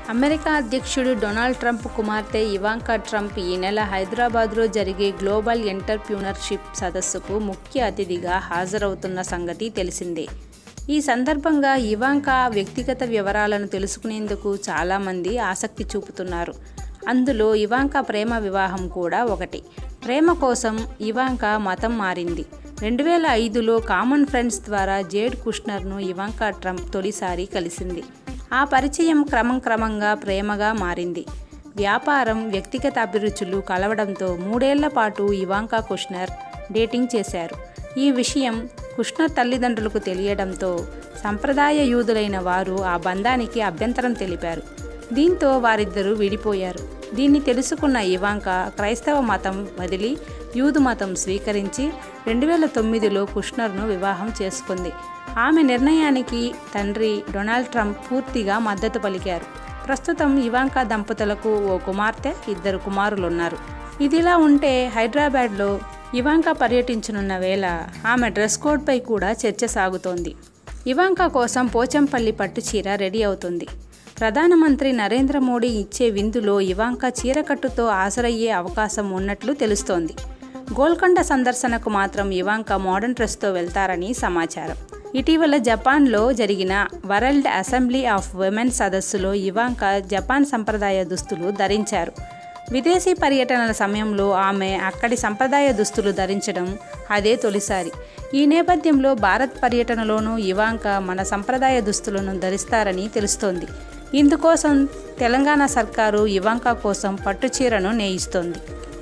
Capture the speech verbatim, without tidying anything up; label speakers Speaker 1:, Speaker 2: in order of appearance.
Speaker 1: America అధ్యక్షుడు Donald Trump కుమార్తె Ivanka Trump ఈ నెల హైదరాబాద్లో జరిగే గ్లోబల్ ఎంటర్‌ప్రెన్యూర్‌షిప్ సదస్సుకు ముఖ్య అతిథిగా హాజరవుతున్న సంగతి తెలిసిందే. ఈ సందర్భంగా ఇవాంకా వ్యక్తిగత వివరాలను తెలుసుకునేందుకు చాలామంది ఆసక్తి చూపుతున్నారు. అందులో ఇవాంకా ప్రేమ వివాహం కూడా ఒకటి. ప్రేమ కోసం ఇవాంకా మతం మారింది. రెండు వేల ఐదులో కామన్ ఫ్రెండ్స్ ద్వారా జేడ్ కుష్నర్ను ఇవాంకా ట్రంప్ తొలిసారి కలిసింది. ఆ పరిచయం క్రమం క్రమంగా ప్రేమగా మారింది. వ్యాపారం, వ్యక్తిగత అభిరుచులు కలవడంతో మూడేళ్ల పాటు ఇవాంకా కుష్నర్ డేటింగ్ చేశారు. ఈ విషయం కుష్నర్ తల్లిదండ్రులకు తెలియడంతో సంప్రదాయ యూదులైన వారు ఆ బంధానికి అభ్యంతరం తెలిపారు. దీంతో వారిద్దరూ విడిపోయారు. దీన్ని తెలుసుకున్న ఇవాంకా క్రైస్తవ మతం వదిలి యూదు మతం స్వీకరించి రెండు వేల తొమ్మిదిలో కుష్నర్ను వివాహం చేసుకుంది. ఆమె నిర్ణయానికి తండ్రి డొనాల్డ్ ట్రంప్ పూర్తిగా మద్దతు పలికారు. ప్రస్తుతం ఇవాంకా దంపతులకు ఓ కుమార్తె, ఇద్దరు కుమారులున్నారు. ఇదిలా ఉంటే హైదరాబాద్లో ఇవాంకా పర్యటించనున్న వేళ ఆమె డ్రెస్ కోడ్పై కూడా చర్చ సాగుతోంది. ఇవాంకా కోసం పోచంపల్లి పట్టుచీర రెడీ అవుతుంది. ప్రధానమంత్రి నరేంద్ర మోడీ ఇచ్చే విందులో ఇవాంకా చీరకట్టుతో హాజరయ్యే అవకాశం ఉన్నట్లు తెలుస్తోంది. గోల్కొండ సందర్శనకు మాత్రం ఇవాంకా మోడర్న్ డ్రెస్తో వెళ్తారని సమాచారం. ఇటీవల జపాన్లో జరిగిన వరల్డ్ అసెంబ్లీ ఆఫ్ విమెన్ సదస్సులో ఇవాంకా జపాన్ సంప్రదాయ దుస్తులు ధరించారు. విదేశీ పర్యటనల సమయంలో ఆమె అక్కడి సంప్రదాయ దుస్తులు ధరించడం అదే తొలిసారి. ఈ నేపథ్యంలో భారత్ పర్యటనలోనూ ఇవాంకా మన సంప్రదాయ దుస్తులను ధరిస్తారని తెలుస్తోంది. ఇందుకోసం తెలంగాణ సర్కారు ఇవాంకా కోసం పట్టుచీరను నేయిస్తోంది.